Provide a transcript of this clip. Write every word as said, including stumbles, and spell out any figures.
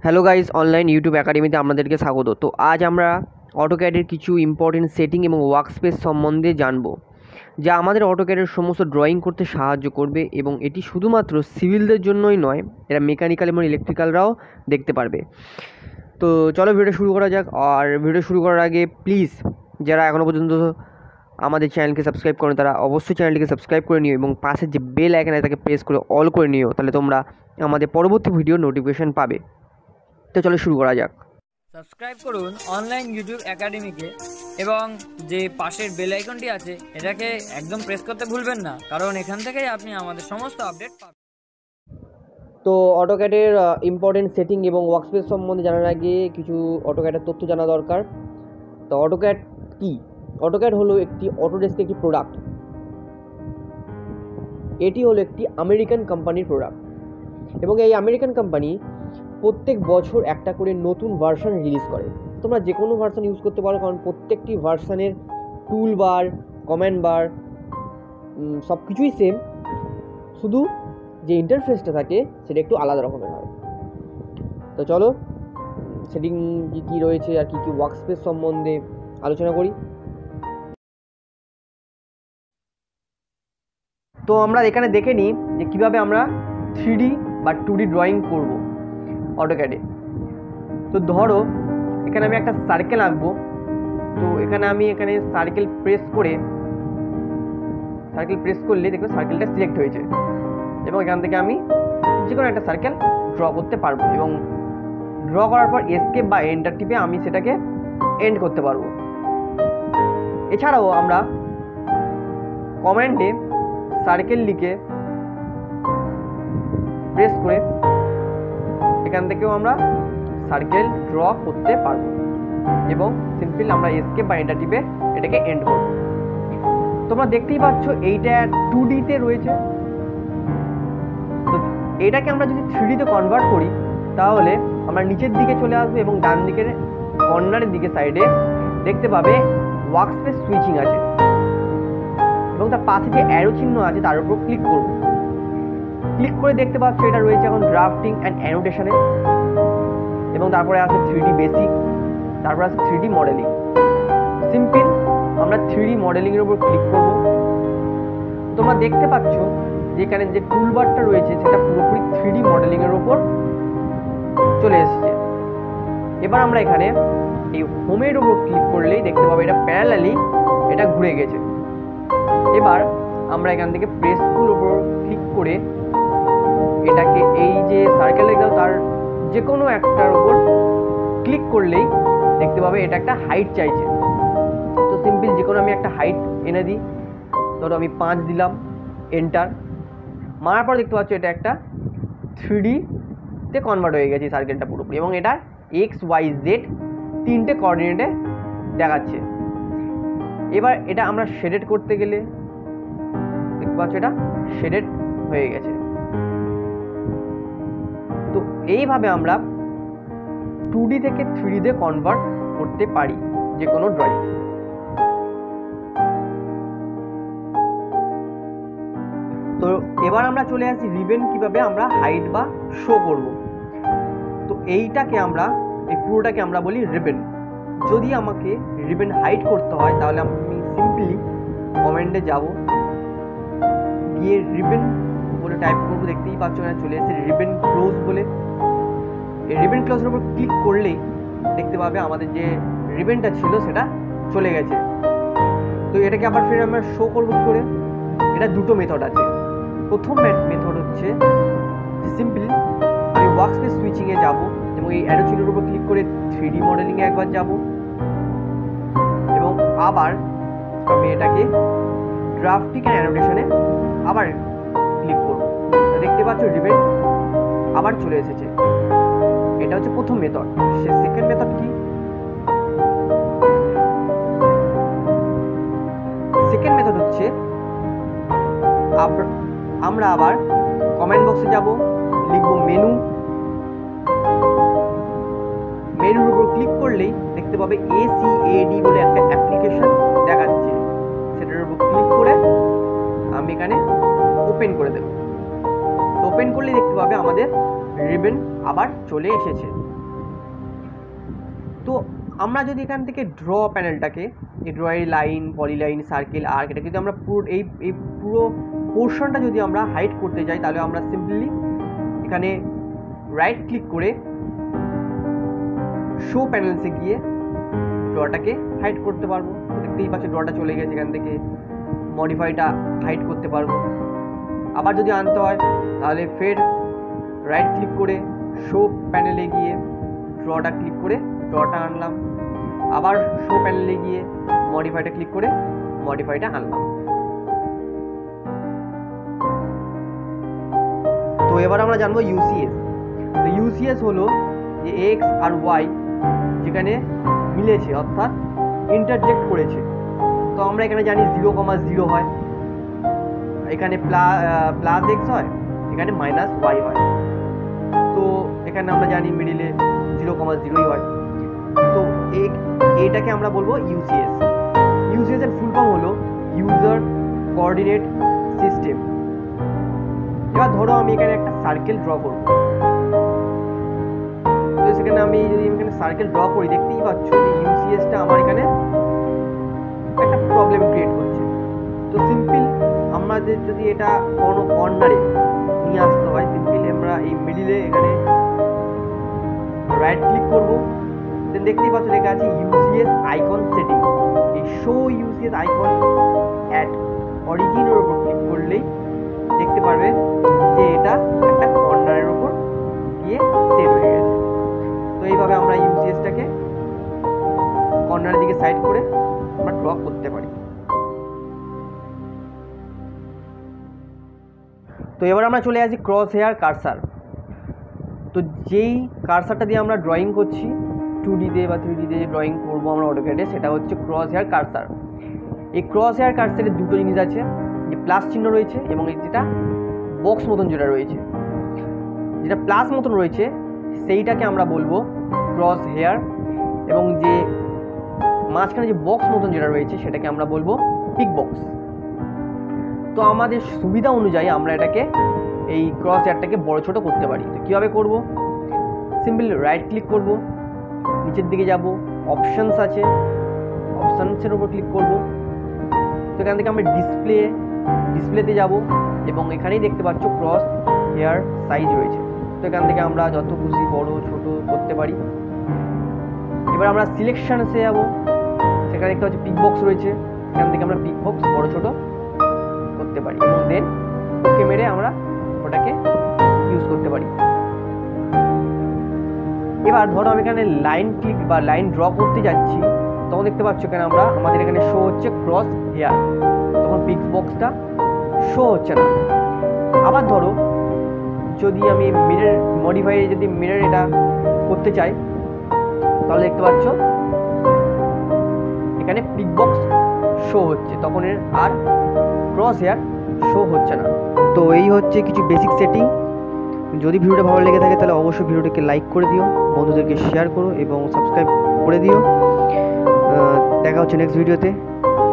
Hello guys, online YouTube একাডেমিতে আপনাদেরকে স্বাগত। তো আজ আমরা অটোক্যাডের কিছু ইম্পর্টেন্ট সেটিং এবং ওয়ার্কস্পেস সম্বন্ধে জানবো, যা আমাদের অটোক্যাডের সমস্ত ড্রয়িং করতে সাহায্য করবে। এবং এটি শুধুমাত্র সিভিলদের জন্যই নয়, এরা মেকানিক্যাল এবং ইলেকট্রিক্যালরাও দেখতে পারবে। তো চলো ভিডিও শুরু করা যাক। আর ভিডিও শুরু করার আগে প্লিজ যারা এখনও পর্যন্ত আমাদের চ্যানেলকে সাবস্ক্রাইব করেন তারা অবশ্যই চ্যানেলটিকে সাবস্ক্রাইব করে নিও এবং পাশের যে বেল আইকন আছে তাকে প্রেস করে অল করে নিও, তাহলে তোমরা আমাদের পরবর্তী ভিডিও নোটিফিকেশন পাবে। তো চলো শুরু করা যাক। সাবস্ক্রাইব করুন অনলাইন ইউটিউব একাডেমিকে এবং যে পাশের বেল আইকনটি আছে এটাকে একদম প্রেস করতে ভুলবেন না, কারণ এখান থেকেই আপনি আমাদের সমস্ত আপডেট পাবেন। তো অটোক্যাডের ইম্পর্টেন্ট সেটিং এবং ওয়ার্কস্পেস সম্বন্ধে জানার আগে কিছু অটোক্যাডের তথ্য জানা দরকার। তো অটোক্যাড কি? অটোক্যাড হলো একটি অটোডেস্কের একটি প্রোডাক্ট। এটি হলো একটি আমেরিকান কোম্পানির প্রোডাক্ট এবং এই আমেরিকান কোম্পানি প্রত্যেক বছর একটা করে নতুন ভার্সন রিলিজ করে। তোমরা যে কোনো ভার্সন ইউজ করতে পারো, কারণ প্রত্যেকটি ভার্সনের টুল বার, কমেন্ট বার সব কিছুই সেম, শুধু যে ইন্টারফেসটা থাকে সেটা একটু আলাদা রকমের হয়। তো চলো সেটিং কী কী রয়েছে আর কী কী ওয়ার্কস্পেস সম্বন্ধে আলোচনা করি। তো আমরা এখানে দেখে নিই যে কীভাবে আমরা থ্রি ডি বা টু ডি ড্রয়িং করব অটোক্যাডে। তো ধরো এখানে আমি একটা সার্কেল আঁকবো। তো এখানে আমি এখানে সার্কেল প্রেস করে সার্কেল প্রেস করলে দেখো সার্কেলটা সিলেক্ট হয়েছে এবং এখান থেকে আমি যে কোনো একটা সার্কেল ড্র করতে পারবো এবং ড্র করার পর এস্কেপ বা এন্টার টিপে আমি সেটাকে এন্ড করতে পারবো। এছাড়াও আমরা কমান্ডে সার্কেল লিখে প্রেস করে এখান থেকেও আমরা সার্কেল ড্র করতে পারবো এবং সিম্পল আমরা এস্কেপ বা এন্টার টিপে এটাকে এন্ড করব। তোমরা দেখতেই পাচ্ছ এইটা টু ডিতে রয়েছে। তো এটাকে আমরা যদি থ্রি ডিতে কনভার্ট করি তাহলে আমরা নিচের দিকে চলে আসবো এবং ডান দিকের কর্নারের দিকে সাইডে দেখতে পাবে ওয়ার্কস্পেস সুইচিং আছে এবং তার পাশে যে অ্যারো চিহ্ন আছে তার উপর ক্লিক করব। ক্লিক করে দেখতে পাচ্ছ এটা রয়েছে এখন ড্রাফটিং অ্যান্ড অ্যানোটেশনে এবং তারপরে আছে থ্রি ডি বেসিক, তারপরে আছে থ্রি ডি মডেলিং। সিম্পল আমরা থ্রি ডি মডেলিংয়ের উপর ক্লিক করব। তোমরা দেখতে পাচ্ছ যে এখানে যে টুলবারটা রয়েছে সেটা পুরোপুরি থ্রি ডি মডেলিংয়ের উপর চলে এসেছে। এবার আমরা এখানে এই হোমের উপর ক্লিক করলেই দেখতে পাবো এটা প্যারালালি এটা ঘুরে গেছে। এবার আমরা এখান থেকে প্রেস টুল উপর ক্লিক করে এটাকে এই যে সার্কেল দেখো তার যে কোনো একটার উপর ক্লিক করলেই দেখতে পাবে এটা একটা হাইট চাইছে। তো সিম্পল যে কোনো আমি একটা হাইট এনে দিই, ধরো আমি পাঁচ দিলাম, এন্টার মারার পর দেখতে পাচ্ছ এটা একটা থ্রি ডিতে কনভার্ট হয়ে গেছে সার্কেলটা পুরোপুরি এবং এটা এক্স ওয়াই জেড তিনটে কোঅর্ডিনেটে দেখাচ্ছে। এবার এটা আমরা শেডেড করতে গেলে দেখতে পাচ্ছ এটা শেডেড হয়ে গেছে। তো এইভাবে আমরা টু ডি থেকে থ্রি ডিতে কনভার্ট করতে পারি যে কোনো ড্রয়িং। তো এবার আমরা চলে আসি রিবেন কিভাবে আমরা হাইট বা শো করব। তো এইটাকে আমরা এই পুরোটাকে আমরা বলি রিবেন। যদি আমাকে রিবেন হাইট করতে হয় তাহলে আমি সিম্পলি কমেন্টে যাব, গিয়ে রিবেন বলে টাইপ করবো। দেখতেই পাচ্ছ এখানে চলে এসেছে রিবেন ক্লোজ বলে। এই রিবেন ক্লোজের উপর ক্লিক করলেই দেখতে পাবে আমাদের যে রিবেনটা ছিল সেটা চলে গেছে। তো এটাকে আবার ফের আমরা শো করবো কি করে? এটা দুটো মেথড আছে। প্রথম মেথড হচ্ছে সিম্পলি আমি ওয়ার্কস্পেস সুইচিংয়ে যাব এবং এই অ্যারো চিহ্নের উপর ক্লিক করে থ্রি ডি মডেলিংয়ে একবার যাব এবং আবার আমি এটাকে ড্রাফটিং অ্যান্ড অ্যানোটেশনে আবার ক্লিক করব। দেখতে পাচ্ছ রিবেন আবার চলে এসেছে। এটা হচ্ছে প্রথম মেথড। সে সেকেন্ড মেথড কি? সেকেন্ড মেথড হচ্ছে আমরা আবার কমেন্ট বক্সে যাব, লিখব মেনু, মেনুর উপর ক্লিক করলেই দেখতে পাবে এসিএডি বলে একটা অ্যাপ্লিকেশন দেখাচ্ছে। সেটার উপর ক্লিক করে আমি এখানে ওপেন করে দেব। ওপেন করলে দেখতে পাবে আমাদের রিবন আবার চলে এসেছে। তো আমরা যদি এখান থেকে ড্র প্যানেলটাকে এই ড্রয়ের লাইন, পলিলাইন, সার্কেল, আর্ক, এটাকে যদি আমরা পুরো এই এই পুরো পোর্শনটা যদি আমরা হাইড করতে চাই, তাহলে আমরা সিম্পলি এখানে রাইট ক্লিক করে শো প্যানেলসে গিয়ে ড্রটাকে হাইড করতে পারবো। দেখতেই পাচ্ছি ড্রটা চলে গেছে, এখান থেকে মডিফাইটা হাইড করতে পারবো। আবার যদি আনতে হয় তাহলে ফের রাইট ক্লিক করে শো প্যানেলে গিয়ে ড্রটা ক্লিক করে ড্রটা আনলাম, আবার শো প্যানেলে গিয়ে মডিফাইটা ক্লিক করে মডিফাইটা আনলাম। তো এবার আমরা জানবো ইউসিএস। তো ইউসিএস হলো যে এক্স আর ওয়াই যেখানে মিলেছে, অর্থাৎ ইন্টারজেক্ট করেছে। তো আমরা এখানে জানি জিরো কমা জিরো হয়, এখানে প্লাস এক্স হয়, এখানে মাইনাস ওয়াই হয়। তো এখানে আমরা জানি মিডিলে জিরো কমা জিরোই হয়। তো এইটাকে আমরা বলবো ইউসিএস। ইউসিএস এর ফুল ফর্ম হলো ইউজার কোঅর্ডিনেট সিস্টেম। এবার ধরো আমি এখানে একটা সার্কেল ড্র করব, তো সেখানে আমি যদি এখানে সার্কেল ড্র করি, দেখতেই পাচ্ছ যে ইউসিএসটা আমার এখানে একটা প্রবলেম ক্রিয়েট করছে। তো সিম্পল আমাদের যদি এটা কোনো কর্নারে নিয়ে আসতে হয়, সিম্পলি আমরা এই মিডিলে এখানে রাইট ক্লিক করব, দেন দেখতেই পাচ্ছ লেখা আছে ইউসিএস আইকন সেটিং। এই শো ইউসিএস আইকন অ্যাট অরিজিনের উপর ক্লিক করলেই দেখতে পারবে যে এটা একটা কর্নারের উপর গিয়ে সেট হয়ে গেছে। তো এইভাবে আমরা ইউসিএসটাকে কর্নারের দিকে সাইড করে আমরা ড্র করতে পারি। তো এবার আমরা চলে আসি ক্রস হেয়ার কার্সার। তো যেই কার্সারটা দিয়ে আমরা ড্রয়িং করছি, টু ডিতে বা থ্রি ডিতে যে ড্রয়িং করবো আমরা অটোক্যাডে, সেটা হচ্ছে ক্রস হেয়ার কার্সার। এই ক্রস হেয়ার কার্সারের দুটো জিনিস আছে, যে প্লাস চিহ্ন রয়েছে এবং এই যেটা বক্স মতন যেটা রয়েছে, যেটা প্লাস মতন রয়েছে সেইটাকে আমরা বলবো ক্রস হেয়ার, এবং যে মাঝখানে যে বক্স মতন যেটা রয়েছে সেটাকে আমরা বলবো পিক বক্স। তো আমাদের সুবিধা অনুযায়ী আমরা এটাকে এই ক্রস হেয়ারটাকে বড় ছোট করতে পারি। তো কীভাবে করব? সিম্পলি রাইট ক্লিক করব, নিচের দিকে যাব, অপশানস আছে, অপশানসের উপর ক্লিক করব। তো এখান থেকে আমরা ডিসপ্লে ডিসপ্লেতে যাব এবং এখানেই দেখতে পাচ্ছ ক্রস হেয়ার সাইজ রয়েছে। তো এখান থেকে আমরা যত খুশি বড় ছোট করতে পারি। এবার আমরা সিলেকশনসে যাব, সেখানে দেখতে পাচ্ছি পিক বক্স রয়েছে, এখান থেকে আমরা পিক বক্স বড় ছোট করতে পারি এবং দেন ওকে মেরে আমরা ওটাকে ইউজ করতে পারি। এবার ধরো আমি এখানে লাইন ক্লিক বা লাইন ড্র করতে যাচ্ছি, তখন দেখতে পাচ্ছ এখানে আমরা আমাদের এখানে শো হচ্ছে ক্রস হেয়ার, তখন পিক বক্সটা শো হচ্ছে না। আবার ধরো যদি আমি মিরর মডিফাই যদি মিরর এটা করতে চাই, তাহলে দেখতে পাচ্ছ এখানে পিক বক্স শো হচ্ছে, তখন এর আর ক্রস হেয়ার শো হচ্ছে না। তো এই হচ্ছে কিছু বেসিক সেটিং। যদি ভিডিওটা ভালো লেগে থাকে তাহলে অবশ্যই ভিডিওটাকে লাইক করে দিও, বন্ধুদেরকে শেয়ার করো এবং সাবস্ক্রাইব করে দিও। দেখা হচ্ছে নেক্সট ভিডিওতে।